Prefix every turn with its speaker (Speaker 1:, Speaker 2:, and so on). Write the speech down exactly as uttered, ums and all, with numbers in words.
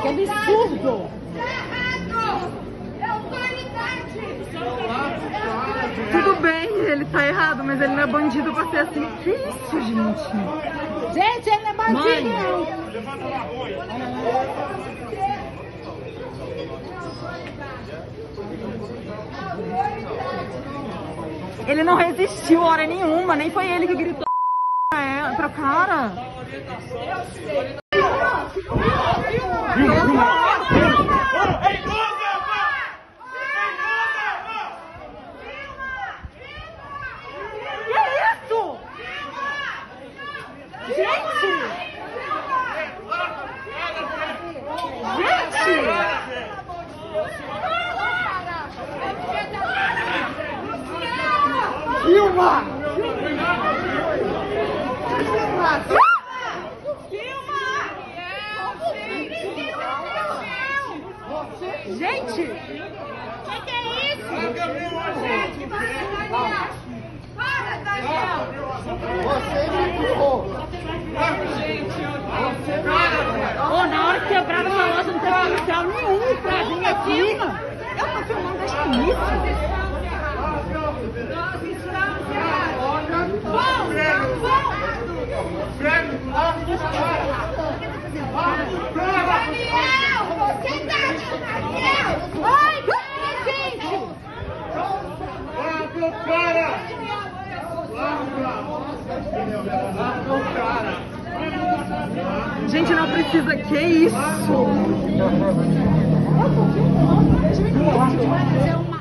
Speaker 1: Que absurdo!
Speaker 2: Tudo bem, ele tá errado, mas ele não é bandido pra ser assim. Que isso, gente?
Speaker 1: Gente, ele não é bandido,
Speaker 2: Mãe.
Speaker 1: não.
Speaker 2: Ele não resistiu hora nenhuma, nem foi ele que gritou pra, pra cara. Que isso? Gente! Gente! Filma! Gente!
Speaker 1: O que, que é isso? Para, Daniel!
Speaker 3: Você me empurrou.
Speaker 2: Ô, na hora que quebrava essa loja não teve policial nenhum pra vir aqui. Eu tô filmando desde o início.
Speaker 1: Nós estamos errados. Bom, bom. Daniel, você tá de Daniel? Oi, gente!
Speaker 3: Larga o cara! Larga o cara!
Speaker 2: Gente, não precisa. Que isso?
Speaker 1: Eu tô filmando.